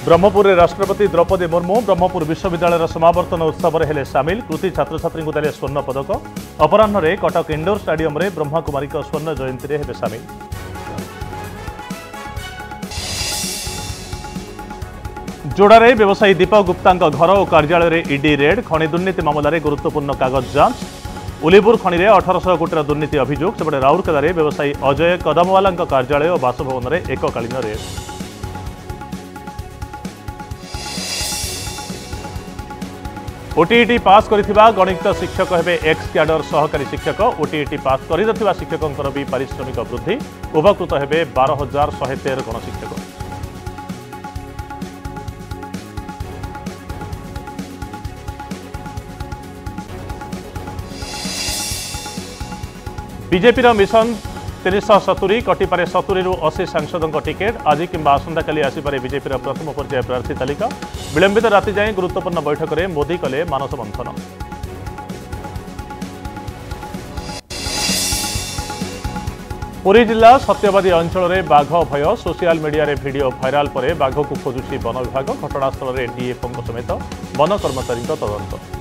ब्रह्मपुर में राष्ट्रपति द्रौपदी मुर्मू ब्रह्मपुर विश्वविद्यालय समावर्तन उत्सव में हेले सामिल कृति छात्र छात्री को देले स्वर्ण पदक। अपराह्न में कटक इंडोर स्टाडियम रे ब्रह्मकुमारी स्वर्ण जयंती में हेबे सामिल। जोड़े व्यवसायी दीपक गुप्ता घर और कार्यालय में ईडी रेड। खनि दुर्नीति मामलें गुरुत्वपूर्ण कागज जांच। उलीपुर खनि में 1800 कोटी दुर्नीति अभियोग। सेपटे राउरकेला व्यवसायी अजय कदमवाला कार्यालय और बासभवन में एककालीन रेड। ओटीईटी पास करिथिबा गणित शिक्षक हेबे एक्स क्याडर सहकारी शिक्षक। ओटीईटी पास करिनथिबा शिक्षकंकर भी पारिश्रमिक वृद्धि। उपकृत हेबे 12,113 गणशिक्षक। बीजेपी मिशन 370 कटिपारे 70 रु 80 सांसदों टिकेट। आज किंबा आसंताकाली आसिपारे बीजेपी प्रथम पर्याय प्रार्थी तालिका। विलंबित राति जाए गुरुत्वपूर्ण बैठक में मोदी कले मानस मंथन। पुरी जिला सत्यवादी अंचल में बाघ भय। सोशल मीडिया रे वीडियो भाइराल पर बाघ को खोजुची वन विभाग। घटनास्थल में डीएफओ समेत वन कर्मचारी तदंत।